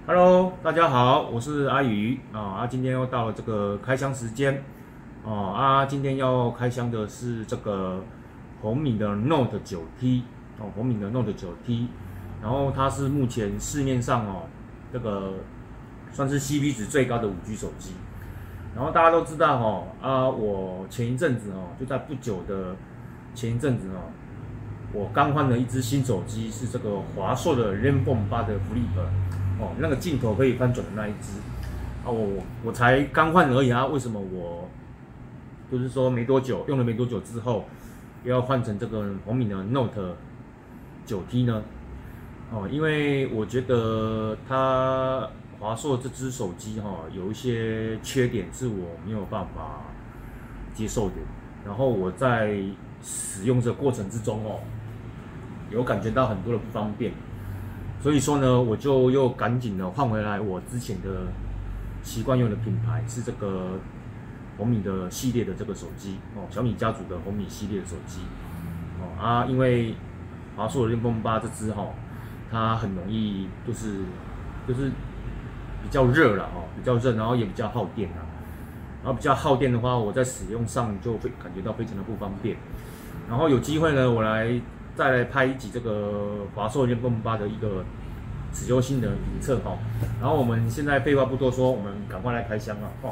Hello，大家好，我是阿宇今天又到了这个开箱时间今天要开箱的是这个红米的 Note 9T 红米的 Note 9T， 然后它是目前市面上这个算是 CP 值最高的5G 手机。然后大家都知道我前一阵子就在不久的前一阵子我刚换了一只新手机，是这个华硕的 ZenFone 8的 Flip 那个镜头可以翻转的那一只我才刚换而已为什么我就是说没多久用了没多久之后，又要换成这个红米的 Note 9T 呢？因为我觉得它华硕这只手机有一些缺点是我没有办法接受的，然后我在使用这个过程之中有感觉到很多的不方便，所以说呢，我就又赶紧的换回来我之前的习惯用的品牌，是这个红米的系列的这个手机小米家族的红米系列的手机因为华硕的 ZenFone 8这只它很容易就是比较热了比较热，然后也比较耗电然后比较耗电的话，我在使用上就会感觉到非常的不方便。然后有机会呢，我再来拍一集这个华硕 ZenFone 8的一个使用性的评测然后我们现在废话不多说，我们赶快来开箱我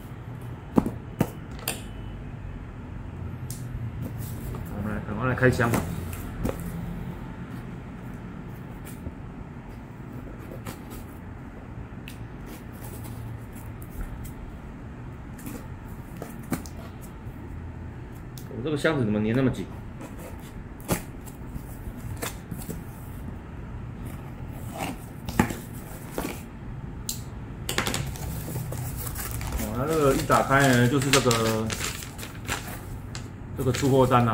们赶快来开箱我这个箱子怎么粘那么紧？它这个一打开呢，就是这个出货单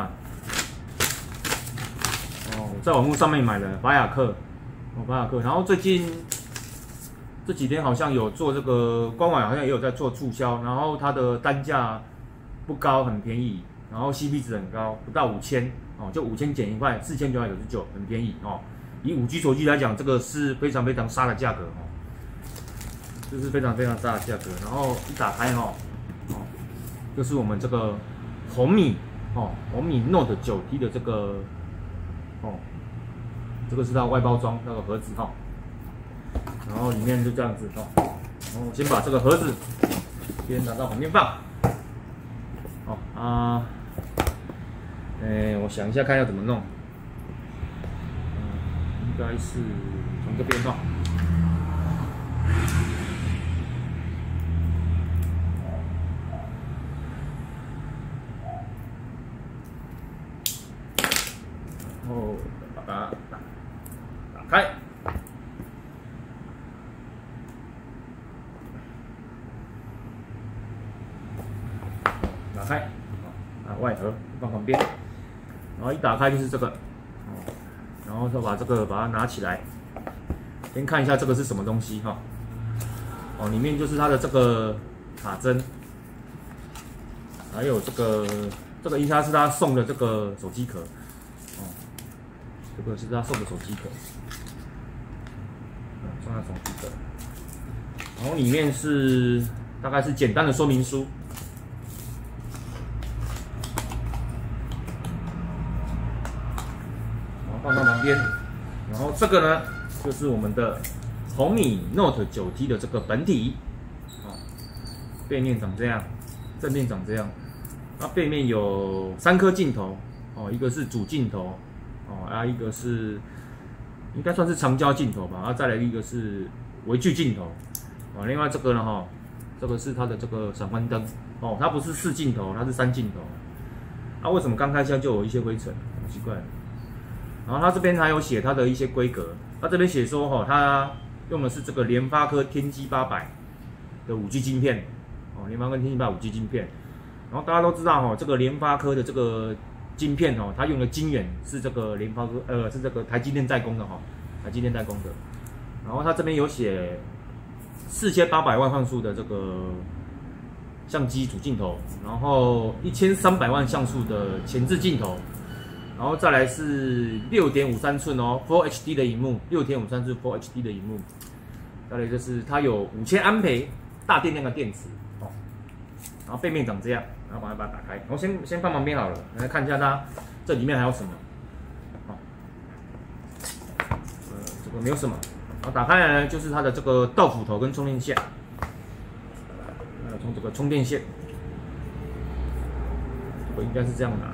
在网络上面买的法雅克，然后最近这几天好像有做这个官网好像也有在做促销，然后它的单价不高，很便宜，然后 CP 值很高，不到5000就5000减1块，4999，很便宜以5G 手机来讲，这个是非常非常杀的价格这是非常非常大的价格。然后一打开就是我们这个红米Note 9T 的这个这个是它外包装那个盒子然后里面就这样子然后我先把这个盒子先拿到旁边放我想一下看要怎么弄，应该是从这边然后把它打开，外盒放旁边，然后一打开就是这个然后就把它拿起来，先看一下这个是什么东西里面就是它的这个卡针，还有这个应该是他送的这个手机壳这个是他送的手机壳送的手机壳，然后里面是大概是简单的说明书，放到旁边。然后这个呢，就是我们的红米 Note 9T 的这个本体背面长这样，正面长这样。它背面有3颗镜头一个是主镜头一个是应该算是长焦镜头吧，再来一个是微距镜头另外这个呢这个是它的这个闪光灯它不是4镜头，它是3镜头为什么刚开箱就有一些灰尘？很奇怪。然后它这边还有写它的一些规格，它这边写说它用的是这个联发科天玑800的5G 晶片联发科天玑800 5G 晶片。然后大家都知道这个联发科的这个晶片它用的晶圆是这个联发科是这个台积电代工的台积电代工的。然后它这边有写4800万像素的这个相机主镜头，然后1300万像素的前置镜头，然后再来是6.53寸Full HD 的萤幕，6.53寸 Full HD 的萤幕， 再来就是它有5000安培大电量的电池哦，然后背面长这样，然后把它打开，我先放旁边好了，来看一下它这里面还有什么。哦，这个没有什么。然后打开来呢，就是它的这个豆腐头跟充电线，从这个充电线，这个应该是这样拿。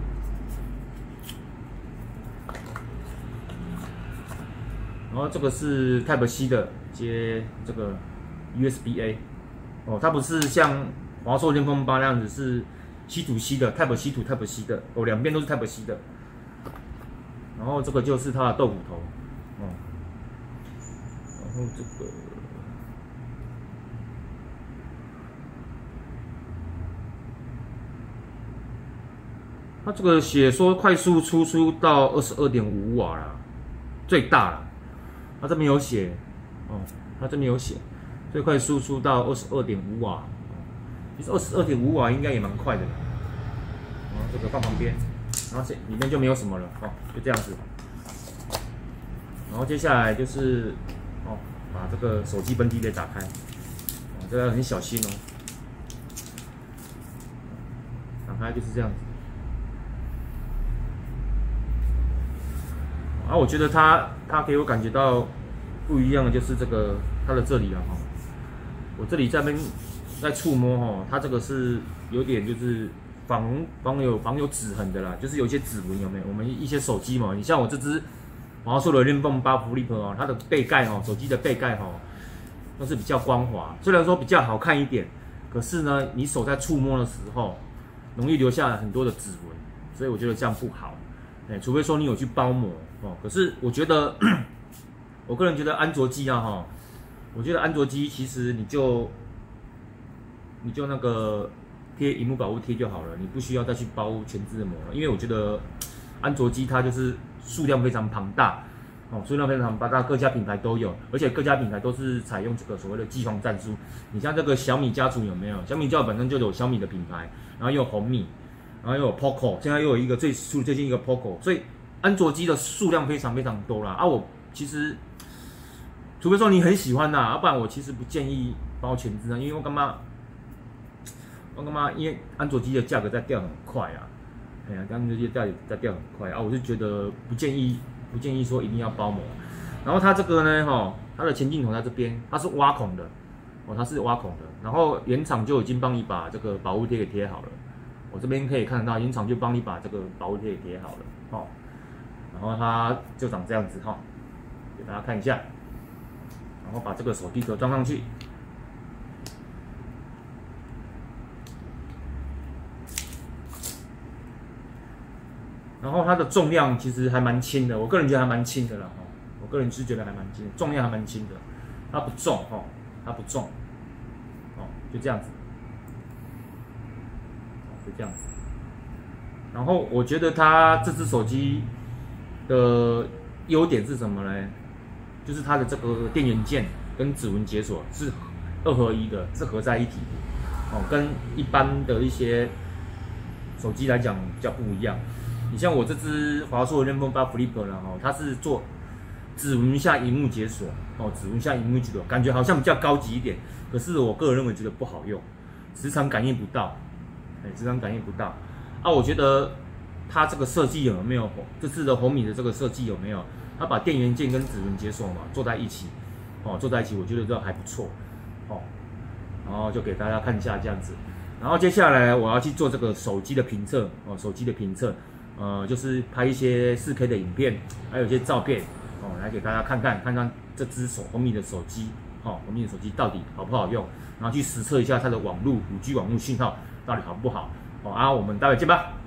然后这个是 Type C 的接这个 USB-A， 哦，它不是像华硕 ZenFone 8那样子是 C to C 的 Type C to Type C 的，哦，两边都是 Type C 的。然后这个就是它的豆腐头，哦，然后这个它这个写说快速输出到22.5瓦啦，最大了。它这边有写，哦，它这边有写，最快输出到22.5瓦，其实22.5瓦应该也蛮快的。然后这个放旁边，然后里面就没有什么了，哦，就这样子。然后接下来就是，哦，把这个手机本体给打开，哦，这个很小心哦。打开就是这样子。啊，我觉得它给我感觉到不一样的就是这个它的这里啊，哈，我这里这边在触摸哈，它这个是有点就是防有指痕的啦，就是有一些指纹有没有？我们一些手机嘛，你像我这只华硕的 ZenFone 8 Flip 哦，它的背盖哦，手机的背盖哦，都是比较光滑，虽然说比较好看一点，可是呢，你手在触摸的时候容易留下很多的指纹，所以我觉得这样不好。除非说你有去包膜哦，可是我觉得，我个人觉得安卓机啊哈，我觉得安卓机其实你就那个贴萤幕保护贴就好了，你不需要再去包全支的膜了，因为我觉得安卓机它就是数量非常庞大哦，数量非常庞大，各家品牌都有，而且各家品牌都是采用这个所谓的机皇战术。你像这个小米家族有没有？小米家本身就有小米的品牌，然后又有红米。然后又有 Poco， 现在又有一个最近一个 Poco， 所以安卓机的数量非常非常多啦。啊，我其实除非说你很喜欢呐，要不然我其实不建议包全支啊，因为我干嘛？因为安卓机的价格在掉很快啊，哎呀，安卓机的价格在掉很快啊，我就觉得不建议说一定要包膜。然后它这个呢，哈，它的前镜头在这边，它是挖孔的，哦，它是挖孔的，然后原厂就已经帮你把这个保护贴给贴好了。我这边可以看得到，原厂就帮你把这个保护贴给贴好了，哦，然后它就长这样子哈，给大家看一下，然后把这个手机壳装上去，然后它的重量其实还蛮轻的，我个人觉得还蛮轻的啦，哈，我个人是觉得还蛮轻的，重量还蛮轻的，它不重哈，它不重，哦，就这样子。这样子，然后我觉得它这只手机的优点是什么呢？就是它的这个电源键跟指纹解锁是2合1的，是合在一起的，哦，跟一般的一些手机来讲比较不一样。你像我这只华硕的 ZenFone 8 Flip 呢，哦，它是做指纹下萤幕解锁，哦，指纹下萤幕解锁，感觉好像比较高级一点，可是我个人认为觉得不好用，时常感应不到。时常感应不到啊！我觉得它这个设计有没有这次的红米的这个设计有没有？它把电源键跟指纹解锁嘛做在一起，哦，做在一起，我觉得这还不错，哦。然后就给大家看一下这样子。然后接下来我要去做这个手机的评测，哦，手机的评测，就是拍一些4K 的影片，还有一些照片，哦，来给大家看看这只红米的手机，哦，红米的手机到底好不好用，然后去实测一下它的网络5G 网络信号。到底好不好？好啊，我们待会见吧。